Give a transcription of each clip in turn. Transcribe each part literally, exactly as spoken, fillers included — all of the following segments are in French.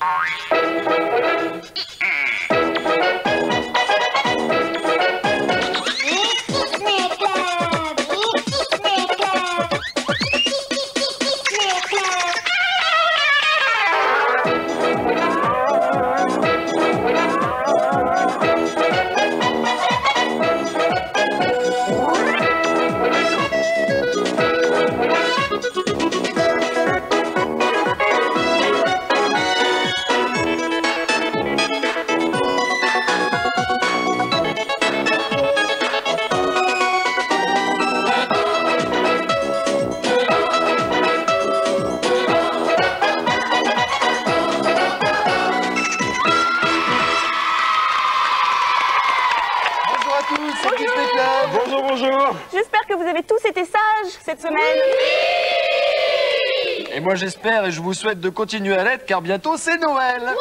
Bonjour, bonjour. J'espère que vous avez tous été sages cette semaine. Oui. Et moi j'espère et je vous souhaite de continuer à l'être car bientôt c'est Noël. Ouais.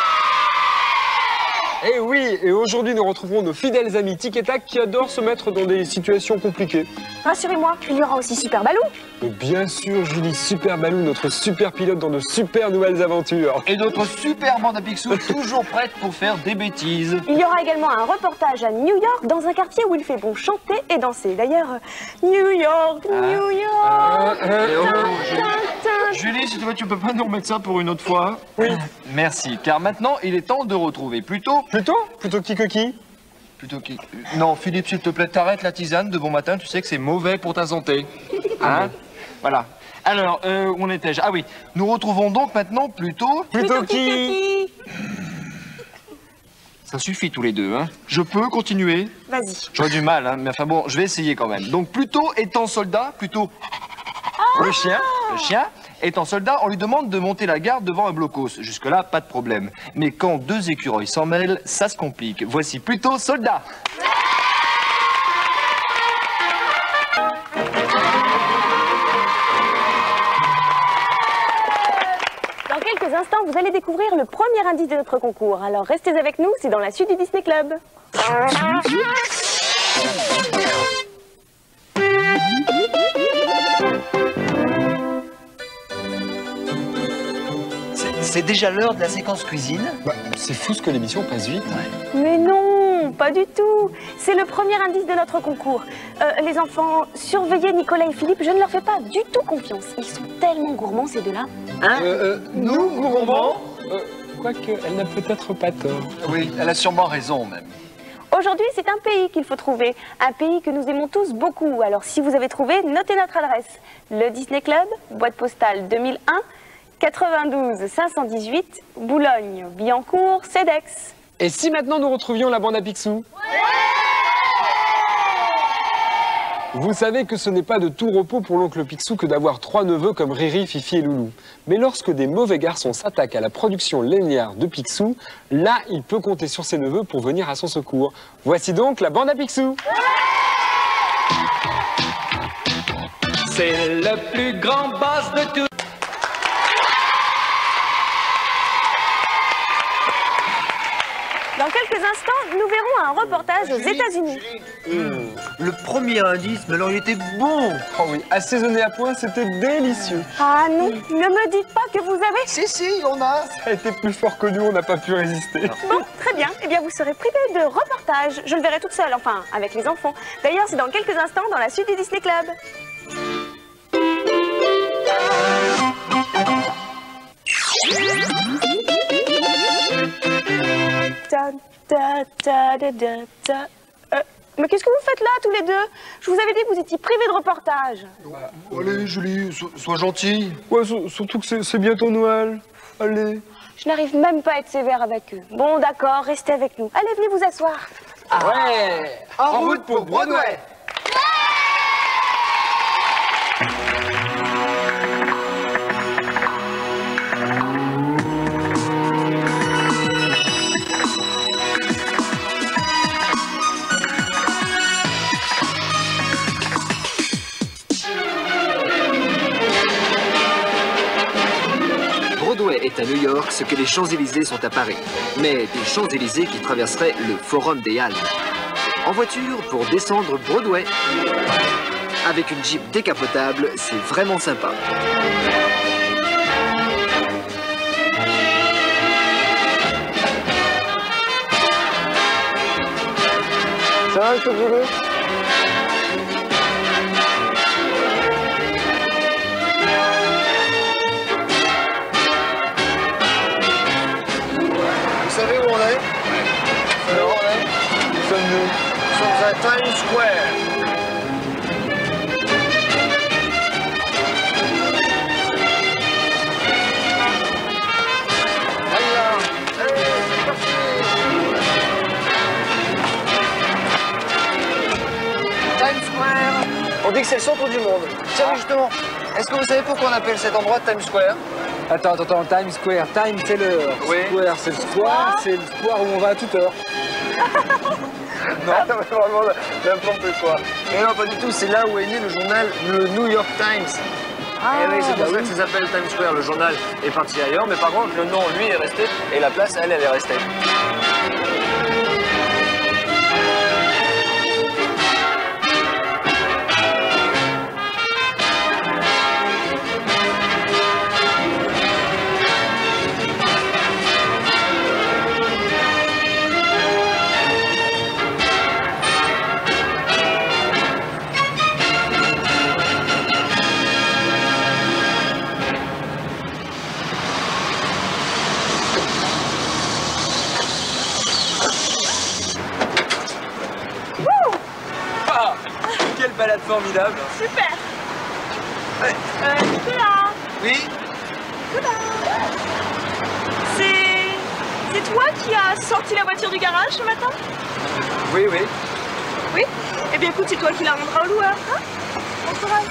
Et oui, et aujourd'hui nous retrouverons nos fidèles amis Tic et Tac qui adorent se mettre dans des situations compliquées. Rassurez-moi, il y aura aussi Super Balou. Et bien sûr, Julie, Super Balou, notre super pilote dans de super nouvelles aventures. Et notre super bande à Picsou toujours prête pour faire des bêtises. Il y aura également un reportage à New York dans un quartier où il fait bon chanter et danser. D'ailleurs, New York, ah. New York. Euh, euh, oh, Julie. Julie, si tu veux, tu peux pas nous remettre ça pour une autre fois? Oui. Merci, car maintenant il est temps de retrouver plutôt... Plutôt Plutôt qui que qui Plutôt qui... Non, Philippe, s'il te plaît, t'arrêtes la tisane de bon matin, tu sais que c'est mauvais pour ta santé. Hein? Voilà. Alors, euh, où en étais-je? Ah oui, nous retrouvons donc maintenant plutôt... Plutôt qui? Ça suffit tous les deux, hein. Je peux continuer? Vas-y. J'aurais du mal, hein, mais enfin bon, je vais essayer quand même. Donc plutôt étant soldat, plutôt... Ah le chien, le chien, étant soldat, on lui demande de monter la garde devant un blocos. Jusque-là, pas de problème. Mais quand deux écureuils s'en mêlent, ça se complique. Voici plutôt soldat. Dans quelques instants, vous allez découvrir le premier indice de notre concours. Alors restez avec nous, c'est dans la suite du Disney Club. C'est déjà l'heure de la séquence cuisine. Bah, c'est fou ce que l'émission passe vite. Ouais. Mais non, pas du tout. C'est le premier indice de notre concours. Euh, les enfants, surveillez Nicolas et Philippe, je ne leur fais pas du tout confiance. Ils sont tellement gourmands, ces deux-là. Hein euh, euh, Nous, gourmands euh, Quoique, elle n'a peut-être pas tort. Oui, elle a sûrement raison même. Aujourd'hui, c'est un pays qu'il faut trouver. Un pays que nous aimons tous beaucoup. Alors, si vous avez trouvé, notez notre adresse. Le Disney Club, boîte postale deux mille un, quatre-vingt-douze cinq cent dix-huit, Boulogne, Billancourt, Cedex. Et si maintenant nous retrouvions la bande à Picsou? Ouais! Vous savez que ce n'est pas de tout repos pour l'oncle Picsou que d'avoir trois neveux comme Riri, Fifi et Loulou. Mais lorsque des mauvais garçons s'attaquent à la production lainière de Picsou, là, il peut compter sur ses neveux pour venir à son secours. Voici donc la bande à Picsou. C'est le plus grand boss de tout. Dans quelques instants, nous verrons un reportage aux États-Unis. Mmh. Le premier indice, mais alors il était bon. Oh oui, assaisonné à point, c'était délicieux. Ah non, ne me dites pas que vous avez... Si, si, on a. Ça a été plus fort que nous, on n'a pas pu résister. Bon, très bien. Eh bien, vous serez privé de reportage. Je le verrai toute seule, enfin, avec les enfants. D'ailleurs, c'est dans quelques instants dans la suite du Disney Club. Ta, ta, ta, ta, ta, ta. Euh, mais qu'est-ce que vous faites là, tous les deux? Je vous avais dit que vous étiez privés de reportage. Bah, allez, Julie, so, sois gentille. Ouais, so, surtout que c'est bientôt Noël. Allez. Je n'arrive même pas à être sévère avec eux. Bon, d'accord, restez avec nous. Allez, venez vous asseoir. Ah. Ouais. En route pour Broadway. Broadway est à New York ce que les Champs-Élysées sont à Paris. Mais des Champs-Élysées qui traverseraient le Forum des Halles. En voiture pour descendre Broadway. Avec une Jeep décapotable, c'est vraiment sympa. un peu de Julie. Vous savez où on est? Vous savez où on est? Où sommes-nous? Nous sommes à Times Square. On dit que c'est le centre du monde. Tiens, mais justement, est-ce que vous savez pourquoi on appelle cet endroit Times Square? Attends, attends, attends, Times Square. Time, c'est l'heure. Oui. Square, c'est le square, c'est le square où on va à toute heure. Non, mais vraiment, n'importe quoi. Mais non, pas du tout. C'est là où est né le journal, le New York Times. Ah, et oui, c'est pour bah ça oui. que ça s'appelle Times Square. Le journal est parti ailleurs, mais par contre, le nom, lui, est resté, et la place, elle, elle est restée. Quelle balade formidable. Super. Ouais. Euh, Nicolas. Oui. Nicolas. C'est... C'est toi qui as sorti la voiture du garage ce matin? Oui, oui. Oui. Eh bien écoute, c'est toi qui la rendras au loueur, hein? Bon courage.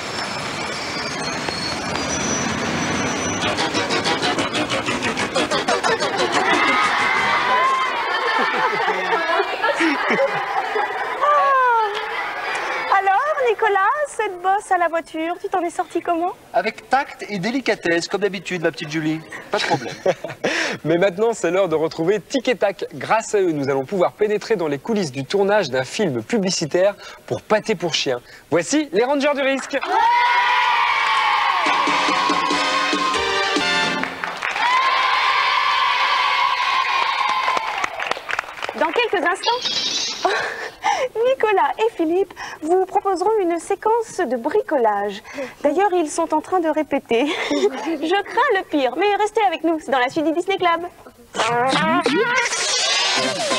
Nicolas, cette bosse à la voiture, tu t'en es sorti comment? Avec tact et délicatesse, comme d'habitude, ma petite Julie. Pas de problème. Mais maintenant, c'est l'heure de retrouver Tic et Tac. Grâce à eux, nous allons pouvoir pénétrer dans les coulisses du tournage d'un film publicitaire pour Pâté pour chien. Voici les Rangers du risque. Dans quelques instants, Nicolas et Philippe vous proposeront une séquence de bricolage. D'ailleurs, ils sont en train de répéter. Je crains le pire, mais restez avec nous, c'est dans la suite du Disney Club.